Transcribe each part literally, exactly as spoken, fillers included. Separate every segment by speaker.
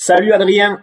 Speaker 1: Salut Adrien,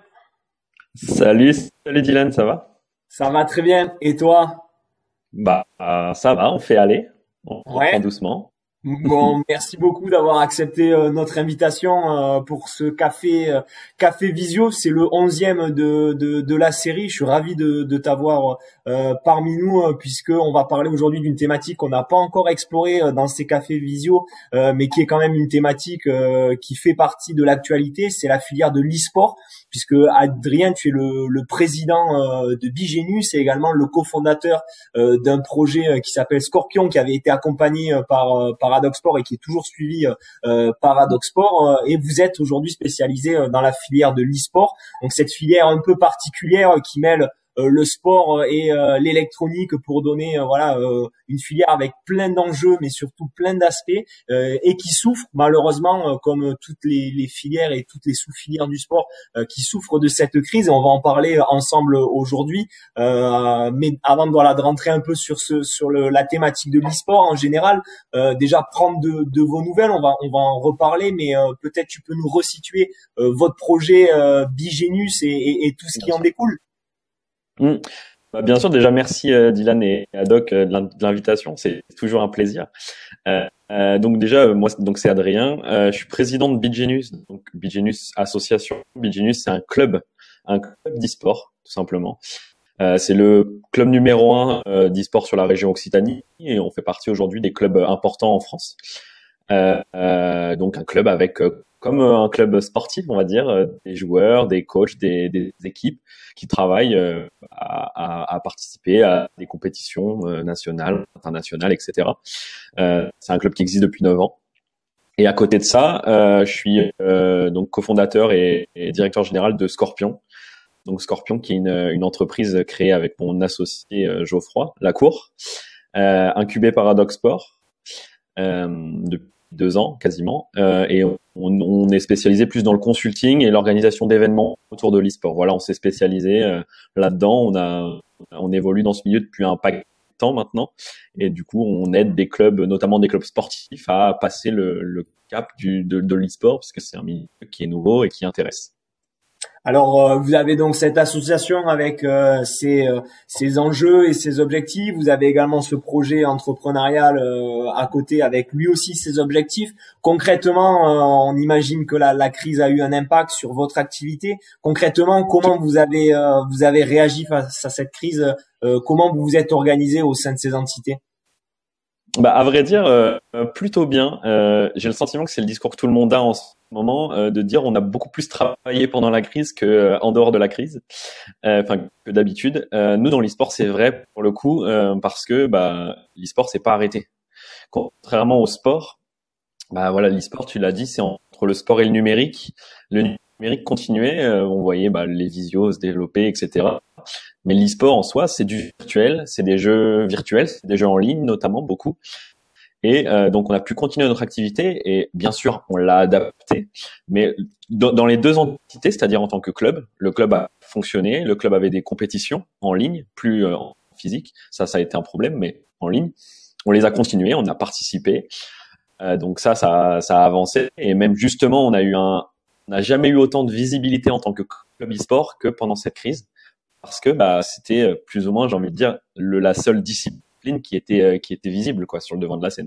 Speaker 2: Salut, salut Dylan, ça va?
Speaker 1: ça va très bien. Et toi?
Speaker 2: Bah, euh, ça va, on fait aller, on reprend
Speaker 1: Ouais.
Speaker 2: doucement.
Speaker 1: Bon, merci beaucoup d'avoir accepté euh, notre invitation euh, pour ce café euh, café visio. C'est le onzième de, de de la série. Je suis ravi de de t'avoir euh, parmi nous euh, puisque on va parler aujourd'hui d'une thématique qu'on n'a pas encore explorée euh, dans ces cafés visio, euh, mais qui est quand même une thématique euh, qui fait partie de l'actualité. C'est la filière de l'e-sport, puisque Adrien, tu es le le président euh, de Bigenus et également le cofondateur euh, d'un projet euh, qui s'appelle Scorpion, qui avait été accompagné euh, par euh, par Adoxport et qui est toujours suivi euh, euh, par Adoxport. Euh, et vous êtes aujourd'hui spécialisé euh, dans la filière de l'e-sport. Donc cette filière un peu particulière euh, qui mêle euh, le sport euh, et euh, l'électronique pour donner euh, voilà euh, une filière avec plein d'enjeux mais surtout plein d'aspects euh, et qui souffre malheureusement euh, comme toutes les, les filières et toutes les sous-filières du sport euh, qui souffrent de cette crise et on va en parler ensemble aujourd'hui. Euh, mais avant de, voilà, de rentrer un peu sur ce sur le, la thématique de l'e-sport en général, euh, déjà prendre de, de vos nouvelles, on va on va en reparler, mais euh, peut-être tu peux nous resituer euh, votre projet euh, Bigenus et, et, et tout ce
Speaker 2: Bien
Speaker 1: qui en
Speaker 2: sûr.
Speaker 1: découle.
Speaker 2: Hmm. Bah, bien sûr, déjà merci euh, Dylan et Adoc euh, de l'in- de l'invitation, c'est toujours un plaisir. Euh, euh, donc déjà, euh, moi, c'est- donc c'est Adrien, euh, je suis président de Bigenus, donc Bigenus Association. Bigenus, c'est un club, un club d'e-sport, tout simplement. Euh, c'est le club numéro un euh, d'e-sport sur la région Occitanie et on fait partie aujourd'hui des clubs importants en France. Euh, euh, donc un club avec euh, comme euh, un club sportif, on va dire, euh, des joueurs, des coachs, des, des équipes qui travaillent euh, à, à, à participer à des compétitions euh, nationales, internationales, et cetera. Euh, c'est un club qui existe depuis neuf ans. Et à côté de ça, euh, je suis euh, donc cofondateur et, et directeur général de Scorpion. Donc Scorpion, qui est une, une entreprise créée avec mon associé euh, Geoffroy Lacour, euh, incubée par Adoxport euh, depuis deux ans quasiment, euh, et on, on est spécialisé plus dans le consulting et l'organisation d'événements autour de l'e-sport. Voilà, on s'est spécialisé euh, là-dedans. On a, on évolue dans ce milieu depuis un paquet de temps maintenant, et du coup, on aide des clubs, notamment des clubs sportifs, à passer le, le cap du, de, de l'e-sport, parce que c'est un milieu qui est nouveau et qui intéresse.
Speaker 1: Alors, euh, vous avez donc cette association avec euh, ses, euh, ses enjeux et ses objectifs. Vous avez également ce projet entrepreneurial euh, à côté avec lui aussi ses objectifs. Concrètement, euh, on imagine que la, la crise a eu un impact sur votre activité. Concrètement, comment vous avez euh, vous avez réagi face à cette crise? Euh, comment vous vous êtes organisé au sein de ces entités?
Speaker 2: Bah, à vrai dire, euh, euh, plutôt bien. Euh, j'ai le sentiment que c'est le discours que tout le monde a en ce moment, euh, de dire on a beaucoup plus travaillé pendant la crise que euh, en dehors de la crise, euh, enfin que d'habitude. Euh, nous dans l'e-sport, c'est vrai pour le coup, euh, parce que bah l'e-sport c'est pas arrêté. Contrairement au sport, bah voilà, l'e-sport, tu l'as dit, c'est entre le sport et le numérique. Le numérique continuait, euh, on voyait bah, les visios se développer, et cetera. Mais l'e-sport en soi, c'est du virtuel, c'est des jeux virtuels, c'est des jeux en ligne notamment beaucoup. Et euh, donc on a pu continuer notre activité et bien sûr on l'a adapté. Mais dans, dans les deux entités, c'est-à-dire en tant que club, le club a fonctionné, le club avait des compétitions en ligne, plus euh, en physique. Ça, ça a été un problème, mais en ligne. On les a continuées, on a participé. Euh, donc ça, ça, ça a avancé. Et même justement, on a eu un, on n'a jamais eu autant de visibilité en tant que club e-sport que pendant cette crise, parce que bah c'était euh, plus ou moins, j'ai envie de dire, le, la seule discipline qui était euh, qui était visible quoi sur le devant de la scène.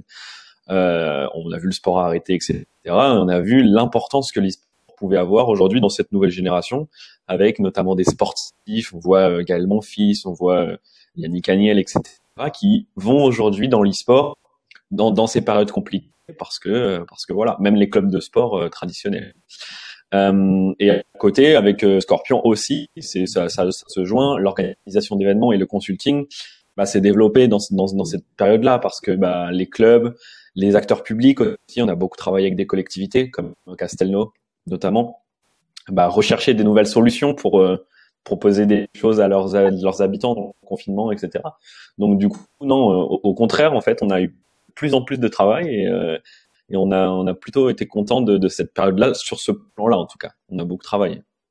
Speaker 2: Euh, on a vu le sport arrêter, et cetera. On a vu l'importance que l'e-sport pouvait avoir aujourd'hui dans cette nouvelle génération, avec notamment des sportifs. On voit euh, Gaël Monfils, on voit euh, Yannick Agnel, et cetera, qui vont aujourd'hui dans l'e-sport dans, dans ces périodes compliquées parce que parce que voilà, même les clubs de sport euh, traditionnels. Euh, et à côté, avec euh, Scorpion aussi, c'est ça, ça, ça se joint, l'organisation d'événements et le consulting, bah, s'est développé dans, dans, dans cette période-là parce que bah, les clubs, les acteurs publics aussi, on a beaucoup travaillé avec des collectivités comme Castelnau notamment, bah, rechercher des nouvelles solutions pour euh, proposer des choses à leurs, à leurs habitants dans le confinement, et cetera. Donc du coup, non, euh, au, au contraire, en fait, on a eu de plus en plus de travail et, euh, et on a, on a plutôt été content de, de cette période-là, sur ce plan-là en tout cas. On a beaucoup travaillé.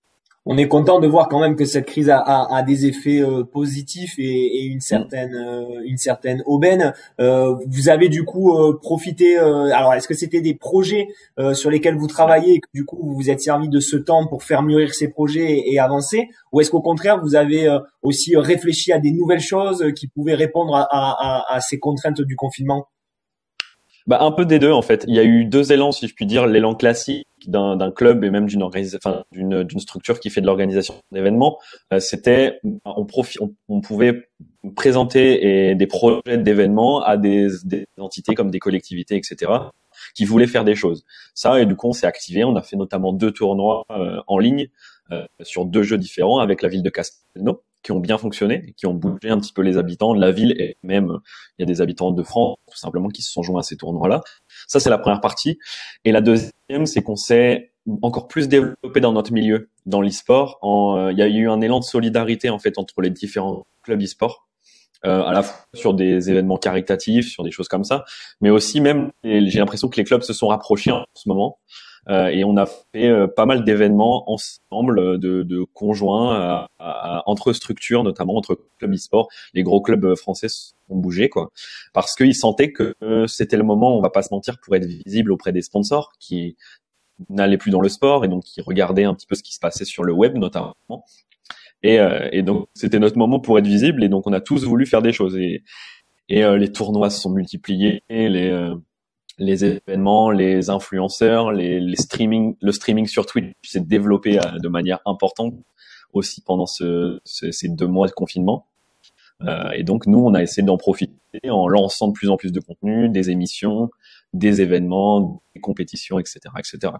Speaker 1: On est content de voir quand même que cette crise a, a, a des effets euh, positifs et, et une
Speaker 2: Mm.
Speaker 1: certaine euh, une certaine aubaine. Euh, vous avez du coup euh, profité. Euh, alors, est-ce que c'était des projets euh, sur lesquels vous travaillez et que du coup vous vous êtes servi de ce temps pour faire mûrir ces projets et, et avancer, ou est-ce qu'au contraire vous avez euh, aussi réfléchi à des nouvelles choses qui pouvaient répondre à, à, à, à ces contraintes du confinement?
Speaker 2: Bah, un peu des deux en fait. Il y a eu deux élans, si je puis dire, l'élan classique d'un d'un club et même d'une organisation, enfin d'une d'une structure qui fait de l'organisation d'événements. Euh, c'était, on, profi on, on pouvait présenter et des projets d'événements à des, des entités comme des collectivités, et cetera, qui voulaient faire des choses. Ça, et du coup, on s'est activé. On a fait notamment deux tournois euh, en ligne euh, sur deux jeux différents avec la ville de Castelnau, qui ont bien fonctionné, et qui ont bougé un petit peu les habitants de la ville, et même il y a des habitants de France tout simplement qui se sont joints à ces tournois-là. Ça, c'est la première partie. Et la deuxième, c'est qu'on s'est encore plus développé dans notre milieu, dans l'e-sport. En, euh, il y a eu un élan de solidarité en fait entre les différents clubs e-sport, euh, à la fois sur des événements caritatifs, sur des choses comme ça, mais aussi même, j'ai l'impression que les clubs se sont rapprochés en ce moment. Euh, et on a fait euh, pas mal d'événements ensemble, euh, de, de conjoints à, à, entre structures, notamment entre clubs e-sport. Les gros clubs français ont bougé, quoi, parce qu'ils sentaient que euh, c'était le moment, on va pas se mentir, pour être visible auprès des sponsors qui n'allaient plus dans le sport et donc qui regardaient un petit peu ce qui se passait sur le web, notamment. Et, euh, et donc c'était notre moment pour être visible, et donc on a tous voulu faire des choses. Et, et euh, les tournois se sont multipliés, les euh, les événements, les influenceurs, les, les streaming, le streaming sur Twitch s'est développé euh, de manière importante aussi pendant ce, ce, ces deux mois de confinement. Euh, et donc nous, on a essayé d'en profiter en lançant de plus en plus de contenu, des émissions, des événements, des compétitions, et cetera, et cetera.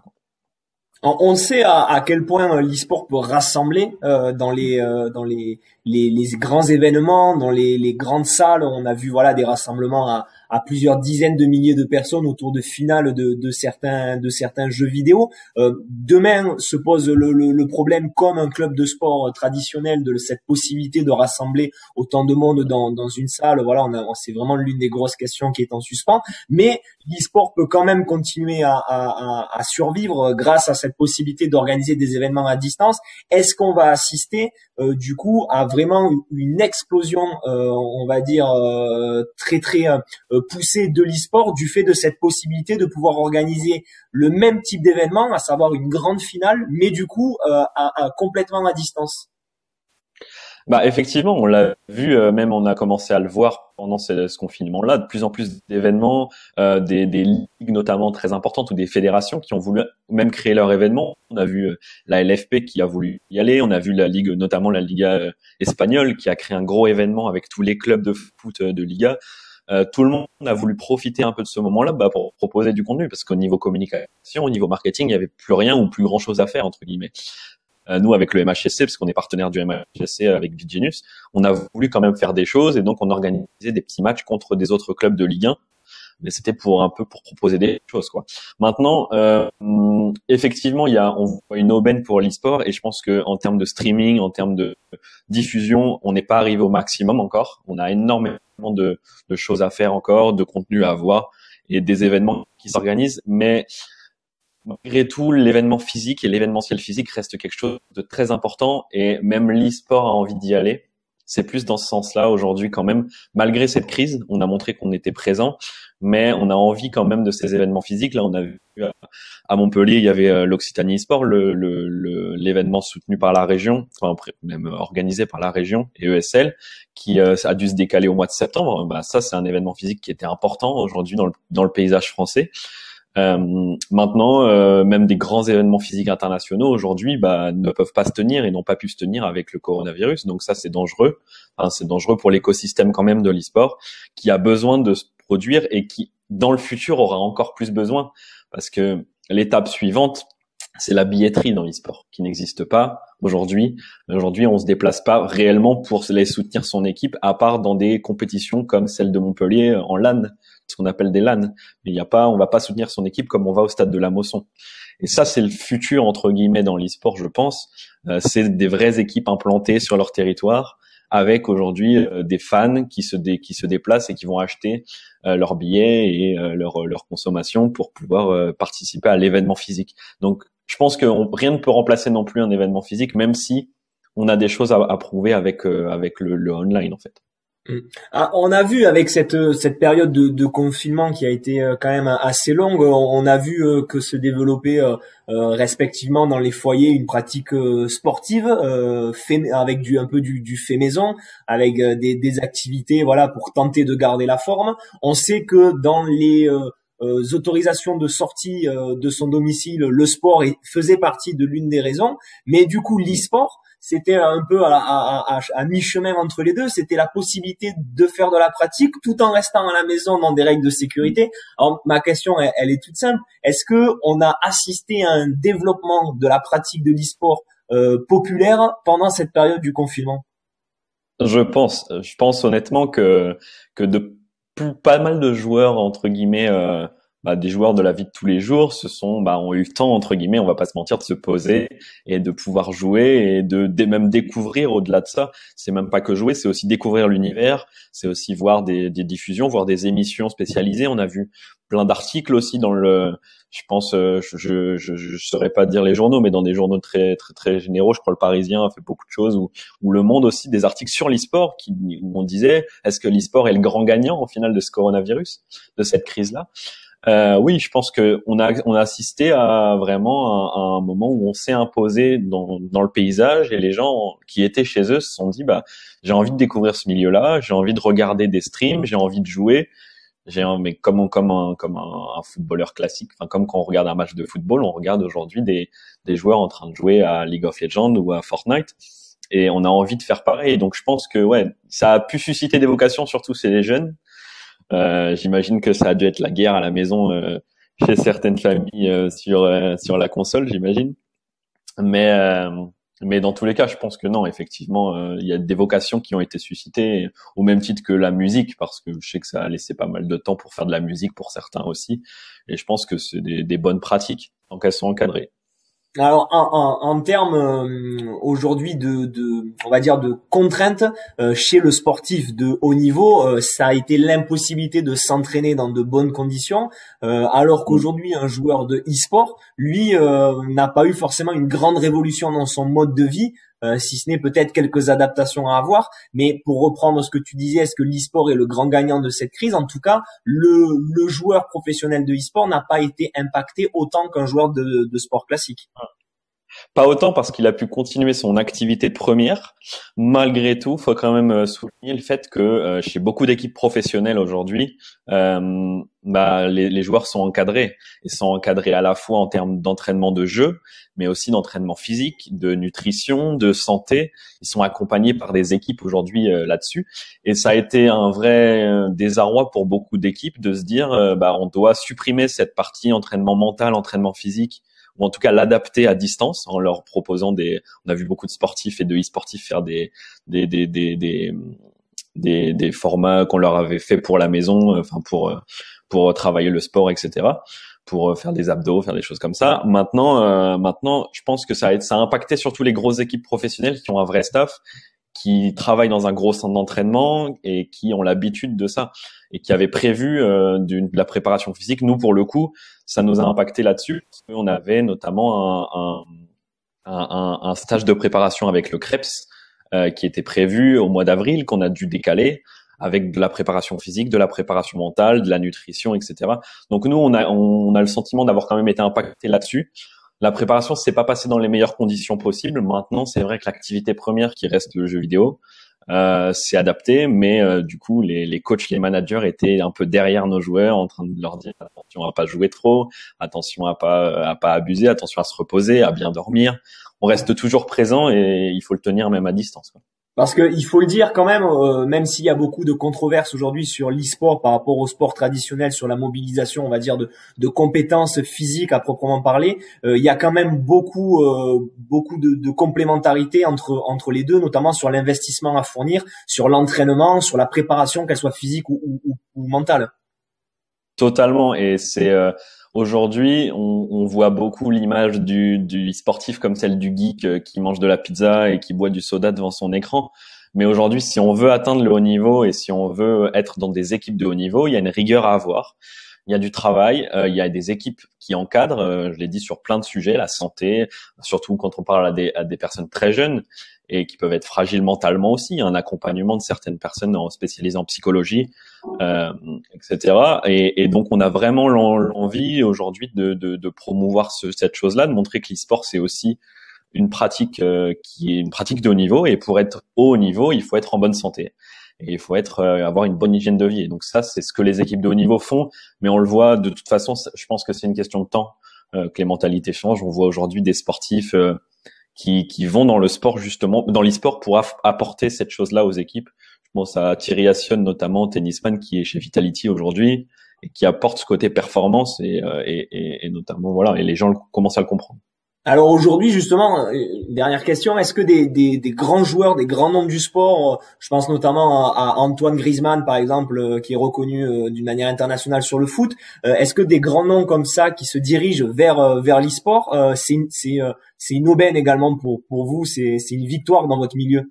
Speaker 1: On on sait à, à quel point euh, l'e-sport peut rassembler euh, dans les euh, dans les, les les grands événements, dans les les grandes salles. On a vu voilà des rassemblements à à plusieurs dizaines de milliers de personnes autour de finales de de certains de certains jeux vidéo. Euh, demain se pose le, le le problème, comme un club de sport traditionnel, de cette possibilité de rassembler autant de monde dans dans une salle. Voilà, on a c'est vraiment l'une des grosses questions qui est en suspens. Mais l'e-sport peut quand même continuer à à à, à survivre grâce à cette possibilité d'organiser des événements à distance. Est-ce qu'on va assister euh, du coup à vraiment une explosion, euh, on va dire euh, très très euh, poussée de l'e-sport du fait de cette possibilité de pouvoir organiser le même type d'événement, à savoir une grande finale, mais du coup euh, à, à, complètement à distance?
Speaker 2: Bah effectivement, on l'a vu, euh, même on a commencé à le voir pendant ce, ce confinement-là, de plus en plus d'événements, euh, des, des ligues notamment très importantes ou des fédérations qui ont voulu même créer leur événement. On a vu euh, la L F P qui a voulu y aller, on a vu la ligue, notamment la Liga euh, espagnole, qui a créé un gros événement avec tous les clubs de foot euh, de Liga. Euh, tout le monde a voulu profiter un peu de ce moment-là bah, pour proposer du contenu, parce qu'au niveau communication, au niveau marketing, il n'y avait plus rien ou plus grand-chose à faire, entre guillemets. Euh, nous, avec le M H S C, parce qu'on est partenaire du M H S C avec Vidgenius, on a voulu quand même faire des choses, et donc on organisait des petits matchs contre des autres clubs de Ligue un, mais c'était pour un peu pour proposer des choses, quoi. Maintenant, euh, effectivement, il y a on voit une aubaine pour l'e-sport, et je pense que en termes de streaming, en termes de diffusion, on n'est pas arrivé au maximum encore. On a énormément de, de choses à faire encore, de contenu à voir et des événements qui s'organisent, mais malgré tout, l'événement physique et l'événementiel physique reste quelque chose de très important, et même l'e-sport a envie d'y aller. C'est plus dans ce sens-là aujourd'hui quand même. Malgré cette crise, on a montré qu'on était présent, mais on a envie quand même de ces événements physiques. Là, on a vu à Montpellier, il y avait l'Occitanie e-sport, le, le, le, l'événement soutenu par la région, enfin même organisé par la région et E S L, qui euh, a dû se décaler au mois de septembre. Bah, ça, c'est un événement physique qui était important aujourd'hui dans le, dans le paysage français. Euh, maintenant, euh, même des grands événements physiques internationaux aujourd'hui bah, ne peuvent pas se tenir et n'ont pas pu se tenir avec le coronavirus. Donc ça, c'est dangereux. Enfin, c'est dangereux pour l'écosystème quand même de l'e-sport, qui a besoin de se produire et qui, dans le futur, aura encore plus besoin, parce que l'étape suivante, c'est la billetterie dans l'e-sport, qui n'existe pas aujourd'hui. Aujourd'hui, on se déplace pas réellement pour les soutenir son équipe, à part dans des compétitions comme celle de Montpellier en LAN, ce qu'on appelle des LAN. Mais il y a pas, on va pas soutenir son équipe comme on va au stade de la Mosson. Et ça, c'est le futur entre guillemets dans l'e-sport, je pense. Euh, c'est des vraies équipes implantées sur leur territoire, avec aujourd'hui euh, des fans qui se dé, qui se déplacent et qui vont acheter euh, leurs billets et euh, leur leur consommation pour pouvoir euh, participer à l'événement physique. Donc je pense que on, rien ne peut remplacer non plus un événement physique, même si on a des choses à, à prouver avec euh, avec le, le online en fait.
Speaker 1: Ah, on a vu avec cette cette période de, de confinement qui a été euh, quand même assez longue, on, on a vu euh, que se développer euh, euh, respectivement dans les foyers une pratique euh, sportive euh, fait, avec du un peu du, du fait maison, avec euh, des, des activités voilà pour tenter de garder la forme. On sait que dans les euh, euh, autorisations de sortie euh, de son domicile, le sport est- faisait partie de l'une des raisons, mais du coup l'e-sport c'était un peu à, à, à, à mi-chemin entre les deux. C'était la possibilité de faire de la pratique tout en restant à la maison dans des règles de sécurité. Alors, ma question, elle, elle est toute simple. Est-ce que on a assisté à un développement de la pratique de l'e-sport euh, populaire pendant cette période du confinement?
Speaker 2: Je pense, je pense honnêtement que que de plus, pas mal de joueurs entre guillemets, euh, bah, des joueurs de la vie de tous les jours, se sont, bah, ont eu le temps entre guillemets, on va pas se mentir, de se poser et de pouvoir jouer et de, de même découvrir au-delà de ça. C'est même pas que jouer, c'est aussi découvrir l'univers, c'est aussi voir des, des diffusions, voir des émissions spécialisées. On a vu plein d'articles aussi dans le, je pense, euh, je, je, je, je saurais pas dire les journaux, mais dans des journaux très très très généraux, je crois le Parisien a fait beaucoup de choses où ou Le Monde aussi, des articles sur l'e-sport qui, où on disait est-ce que l'e-sport est le grand gagnant au final de ce coronavirus, de cette crise-là. Euh, oui, je pense que on a on a assisté à vraiment un, à un moment où on s'est imposé dans dans le paysage et les gens qui étaient chez eux se sont dit bah j'ai envie de découvrir ce milieu-là, j'ai envie de regarder des streams, j'ai envie de jouer. J'ai un, mais comme comme un comme un, un footballeur classique, enfin comme quand on regarde un match de football, on regarde aujourd'hui des des joueurs en train de jouer à League of Legends ou à Fortnite et on a envie de faire pareil. Donc je pense que ouais, ça a pu susciter des vocations, surtout chez les jeunes. Euh, j'imagine que ça a dû être la guerre à la maison euh, chez certaines familles euh, sur euh, sur la console, j'imagine. Mais euh, mais dans tous les cas, je pense que non, effectivement, euh, il y a des vocations qui ont été suscitées au même titre que la musique, parce que je sais que ça a laissé pas mal de temps pour faire de la musique pour certains aussi. Et je pense que c'est des, des bonnes pratiques tant qu'elles sont encadrées.
Speaker 1: Alors en, en, en termes euh, aujourd'hui de, de, on va dire de contraintes euh, chez le sportif de haut niveau, euh, ça a été l'impossibilité de s'entraîner dans de bonnes conditions, euh, alors qu'aujourd'hui un joueur de e-sport, lui, euh, n'a pas eu forcément une grande révolution dans son mode de vie. Euh, si ce n'est peut-être quelques adaptations à avoir, mais pour reprendre ce que tu disais, est-ce que l'e-sport est le grand gagnant de cette crise? En tout cas, le, le joueur professionnel de e-sport n'a pas été impacté autant qu'un joueur de, de sport classique.
Speaker 2: Pas autant parce qu'il a pu continuer son activité première. Malgré tout, faut quand même euh, souligner le fait que euh, chez beaucoup d'équipes professionnelles aujourd'hui, euh, bah, les, les joueurs sont encadrés. Ils sont encadrés à la fois en termes d'entraînement de jeu, mais aussi d'entraînement physique, de nutrition, de santé. Ils sont accompagnés par des équipes aujourd'hui euh, là-dessus. Et ça a été un vrai euh, désarroi pour beaucoup d'équipes de se dire, euh, bah, on doit supprimer cette partie entraînement mental, entraînement physique, ou en tout cas l'adapter à distance en leur proposant des, on a vu beaucoup de sportifs et de e-sportifs faire des, des, des, des, des, des, des formats qu'on leur avait fait pour la maison, enfin pour, pour travailler le sport, et cetera, pour faire des abdos, faire des choses comme ça. Maintenant, euh, maintenant, je pense que ça a, ça a impacté surtout les grosses équipes professionnelles qui ont un vrai staff, qui travaillent dans un gros centre d'entraînement et qui ont l'habitude de ça et qui avaient prévu euh, d'une, de la préparation physique. Nous, pour le coup, ça nous a impacté là-dessus parce qu'on avait notamment un, un, un, un stage de préparation avec le CREPS euh, qui était prévu au mois d'avril, qu'on a dû décaler avec de la préparation physique, de la préparation mentale, de la nutrition, et cetera. Donc nous, on a, on a le sentiment d'avoir quand même été impacté là-dessus. La préparation s'est pas passée dans les meilleures conditions possibles. Maintenant, c'est vrai que l'activité première qui reste le jeu vidéo, euh, s'est adaptée, mais euh, du coup, les, les coachs, les managers étaient un peu derrière nos joueurs, en train de leur dire attention à pas jouer trop, attention à pas à pas abuser, attention à se reposer, à bien dormir. On reste toujours présent et il faut le tenir même à distance, quoi.
Speaker 1: Parce que il faut le dire quand même, euh, même s'il y a beaucoup de controverses aujourd'hui sur l'e-sport par rapport au sport traditionnel, sur la mobilisation, on va dire de, de compétences physiques à proprement parler, euh, il y a quand même beaucoup, euh, beaucoup de, de complémentarité entre entre les deux, notamment sur l'investissement à fournir, sur l'entraînement, sur la préparation, qu'elle soit physique ou, ou, ou, ou mentale.
Speaker 2: Totalement. Et c'est euh, aujourd'hui, on, on voit beaucoup l'image du, du sportif comme celle du geek euh, qui mange de la pizza et qui boit du soda devant son écran. Mais aujourd'hui, si on veut atteindre le haut niveau et si on veut être dans des équipes de haut niveau, il y a une rigueur à avoir. il y a du travail, euh, il y a des équipes qui encadrent, euh, je l'ai dit, sur plein de sujets, la santé, surtout quand on parle à des, à des personnes très jeunes et qui peuvent être fragiles mentalement aussi, un accompagnement de certaines personnes en, spécialisées en psychologie, euh, et cetera. Et, et donc, on a vraiment l'envie aujourd'hui de, de, de promouvoir ce, cette chose-là, de montrer que l'e-sport, c'est aussi une pratique euh, qui est une pratique de haut niveau. Et pour être au haut niveau, il faut être en bonne santé. Et il faut être euh, avoir une bonne hygiène de vie. Et donc ça, c'est ce que les équipes de haut niveau font. Mais on le voit de toute façon, je pense que c'est une question de temps euh, que les mentalités changent. On voit aujourd'hui des sportifs euh, qui, qui vont dans le sport justement, dans l'e-sport pour apporter cette chose-là aux équipes. Je pense à Thierry Assion notamment, tennisman qui est chez Vitality aujourd'hui et qui apporte ce côté performance et, euh, et, et, et notamment voilà. Et les gens commencent à le comprendre.
Speaker 1: Alors aujourd'hui, justement, une dernière question, est-ce que des, des, des grands joueurs, des grands noms du sport, je pense notamment à, à Antoine Griezmann par exemple, qui est reconnu d'une manière internationale sur le foot, est-ce que des grands noms comme ça qui se dirigent vers vers l'e-sport, c'est une, c'est c'est une aubaine également pour pour vous, c'est c'est une victoire dans votre milieu?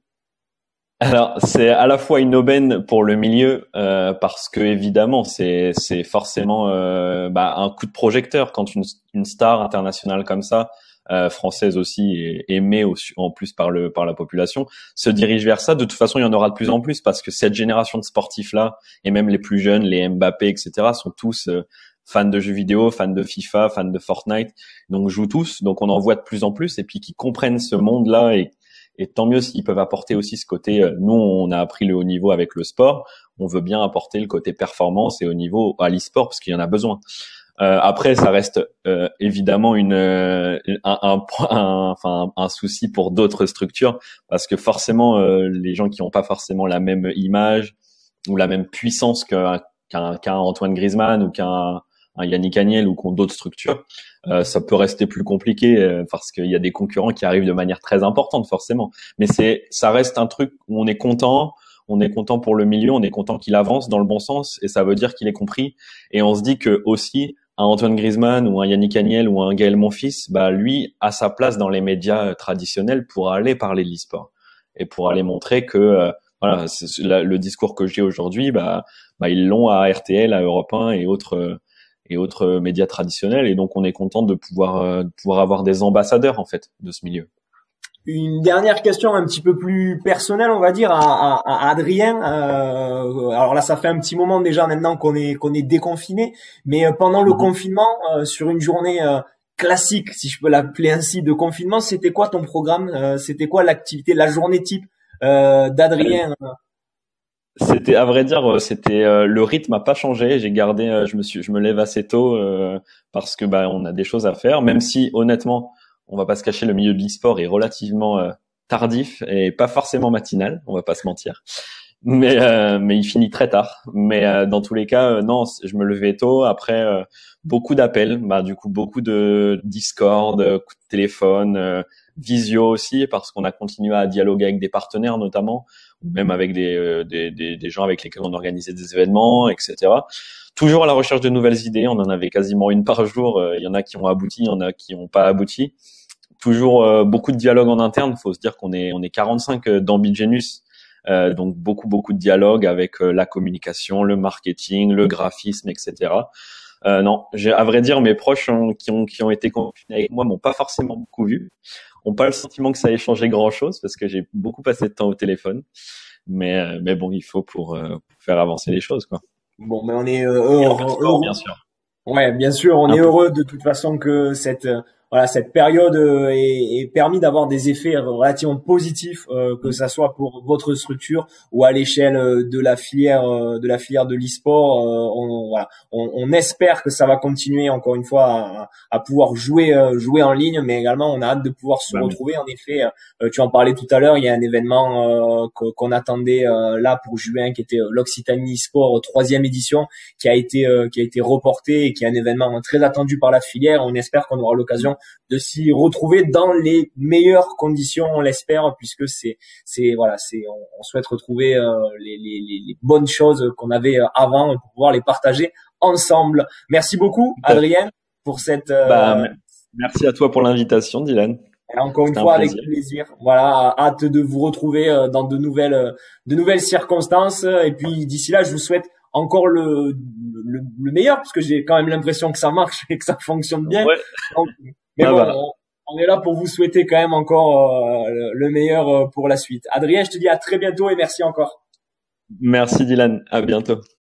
Speaker 2: Alors, c'est à la fois une aubaine pour le milieu euh, parce que évidemment, c'est c'est forcément euh, bah, un coup de projecteur quand une une star internationale comme ça, euh, française aussi et aimée aussi, en plus par le par la population, se dirige vers ça. De toute façon, il y en aura de plus en plus parce que cette génération de sportifs là et même les plus jeunes, les Mbappé, et cetera, sont tous euh, fans de jeux vidéo, fans de FIFA, fans de Fortnite, donc jouent tous. Donc on en voit de plus en plus et puis qui comprennent ce monde là et Et tant mieux s'ils peuvent apporter aussi ce côté, euh, nous on a appris le haut niveau avec le sport, on veut bien apporter le côté performance et haut niveau à l'e-sport parce qu'il y en a besoin. Euh, après, ça reste euh, évidemment une, euh, un, un, un, enfin, un souci pour d'autres structures parce que forcément, euh, les gens qui n'ont pas forcément la même image ou la même puissance qu'un qu'un qu'un Antoine Griezmann ou qu'un un Yannick Agnel ou qu'ont d'autres structures, euh, ça peut rester plus compliqué euh, parce qu'il y a des concurrents qui arrivent de manière très importante forcément. Mais c'est, ça reste un truc où on est content, on est content pour le milieu, on est content qu'il avance dans le bon sens et ça veut dire qu'il est compris. Et on se dit que aussi un Antoine Griezmann ou un Yannick Agnel ou un Gaël Monfils, bah lui a sa place dans les médias traditionnels pour aller parler de l'e-sport et pour aller montrer que euh, voilà, c'est, la, le discours que j'ai aujourd'hui, bah, bah ils l'ont à R T L, à Europe un et autres. Euh, et autres médias traditionnels. Et donc, on est content de pouvoir, euh, de pouvoir avoir des ambassadeurs, en fait, de ce milieu.
Speaker 1: Une dernière question un petit peu plus personnelle, on va dire, à, à, à Adrien. Euh, alors là, ça fait un petit moment déjà maintenant qu'on est qu'on est déconfiné, mais pendant le mmh. confinement, euh, sur une journée euh, classique, si je peux l'appeler ainsi, de confinement, c'était quoi ton programme? euh, C'était quoi l'activité, la journée type euh, d'Adrien?
Speaker 2: C'était, à vrai dire, c'était euh, le rythme a pas changé. J'ai gardé, euh, je me suis, je me lève assez tôt euh, parce que bah on a des choses à faire. Même si honnêtement, on va pas se cacher, le milieu de l'e-sport est relativement euh, tardif et pas forcément matinal. On va pas se mentir. Mais euh, mais il finit très tard. Mais euh, dans tous les cas, euh, non, je me levais tôt. Après euh, beaucoup d'appels, bah du coup beaucoup de Discord, euh, coups de téléphone, euh, visio aussi parce qu'on a continué à dialoguer avec des partenaires notamment, ou même avec des, euh, des des des gens avec lesquels on organisait des événements, et cetera. Toujours à la recherche de nouvelles idées. On en avait quasiment une par jour. Il y en a qui ont abouti, il y en a qui n'ont pas abouti. Toujours euh, beaucoup de dialogues en interne. Il faut se dire qu'on est on est quarante-cinq d'Ambigenus. Euh, donc beaucoup beaucoup de dialogues avec euh, la communication, le marketing, le graphisme, et cetera. Euh, non, j'ai, à vrai dire, mes proches ont, qui ont qui ont été confinés avec moi m'ont pas forcément beaucoup vu, ont pas le sentiment que ça ait changé grand chose parce que j'ai beaucoup passé de temps au téléphone. Mais euh, mais bon, il faut pour, euh, pour faire avancer les choses, quoi.
Speaker 1: Bon, mais on est euh, heureux,
Speaker 2: un peu de sport,
Speaker 1: heureux.
Speaker 2: bien sûr.
Speaker 1: Ouais, bien sûr, on
Speaker 2: Un
Speaker 1: est
Speaker 2: peu.
Speaker 1: heureux de toute façon que cette euh, voilà cette période euh, ait, ait permis d'avoir des effets relativement positifs, euh, que ça soit pour votre structure ou à l'échelle euh, de la filière euh, de la filière de l'e-sport. Euh, on, voilà, on, on espère que ça va continuer encore une fois à, à pouvoir jouer euh, jouer en ligne, mais également on a hâte de pouvoir se
Speaker 2: Bah,
Speaker 1: retrouver. En effet, euh, tu en parlais tout à l'heure, il y a un événement euh, qu'on attendait euh, là pour juin, qui était l'Occitanie e-sport troisième édition, qui a été euh, qui a été reporté et qui est un événement très attendu par la filière. On espère qu'on aura l'occasion de s'y retrouver dans les meilleures conditions, on l'espère, puisque c'est c'est voilà, c'est on, on souhaite retrouver euh, les, les, les bonnes choses qu'on avait avant pour pouvoir les partager ensemble. Merci beaucoup, Adrien, pour cette. Euh,
Speaker 2: bah, merci à toi pour l'invitation, Dylan.
Speaker 1: Et encore une fois, avec plaisir. Voilà, hâte de vous retrouver dans de nouvelles, de nouvelles circonstances. Et puis d'ici là, je vous souhaite encore le, le, le meilleur, parce que j'ai quand même l'impression que ça marche et que ça fonctionne bien.
Speaker 2: Ouais.
Speaker 1: Donc, mais
Speaker 2: Ah
Speaker 1: bon,
Speaker 2: bah,
Speaker 1: on, on est là pour vous souhaiter quand même encore euh, le le meilleur euh, pour la suite. Adrien, je te dis à très bientôt et merci encore.
Speaker 2: merci Dylan, à bientôt.